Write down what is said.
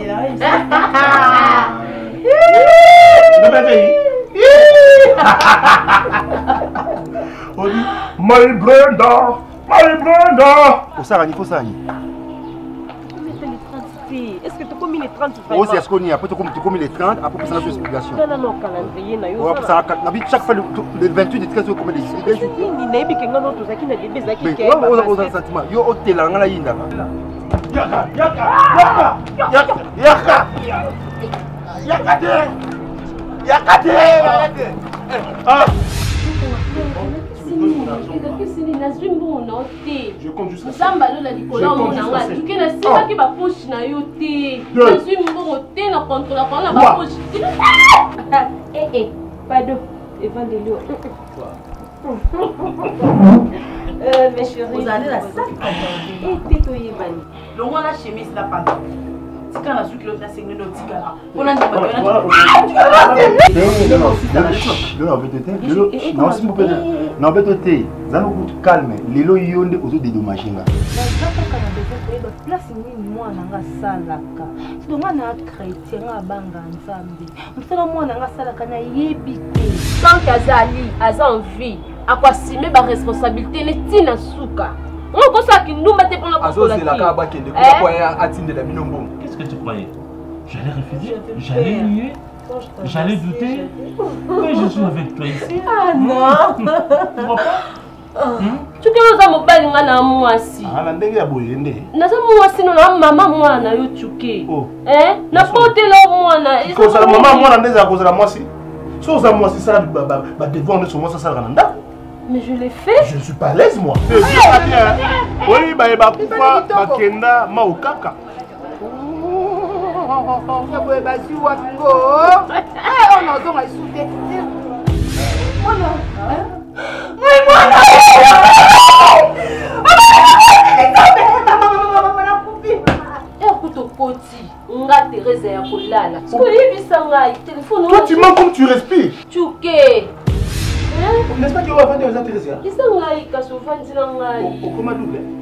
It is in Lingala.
My Brenda! Faut ça, il faut ça. Est-ce que tu as commis les 30 francs? Oh, c'est ce qu'on y a. Après, tu as commis les 30, après, ça n'a pas d'explication. Non, non, calendrier. Chaque fois, le 28 et 13, tu commis des choses. Je compte jusqu'à ça. Mes chéris, vous allez la salle. Le roi la chemise la pantalon. Si quand la suite l'autre c'est une autre tigara. On a dit calme. Lelo yonde ozo dédommager nga. Place ni moi nanga salaka. Si donc na chrétien abanga nzambe. Msala moi nanga salaka na yebite. Tant qu'azali aza en vie, akwasime ba responsabilité ne tina suka. On kosa ki ndumba te pona kosa la ka ba kende ko kwa atinde la minombo. Qu'est-ce que tu croyais? J'allais refuser, j'allais nier, j'allais douter. Mais je suis avec toi ici. Ah non. Tu vois pas? Tu kero za mobali nga na mwasi. Ah na ndenge ya boyende. Na za mwasi no na mama mwana yo chuke. Na potela mwana. Ko za mama mwana ndeza ko za mwasi. So za mwasi sala ba devant ne so mwasi sala kana ndako. Mais je l'ai fait. Je ne suis pas à l'aise moi. Je suis pas bien. Oui, bah ba kufa bakenda maukaka. Ya boye basi wako. On a donc souté. Toi tu mens comme tu respires. N'est-ce pas que tu vas vendre aux intéressés? Comment double?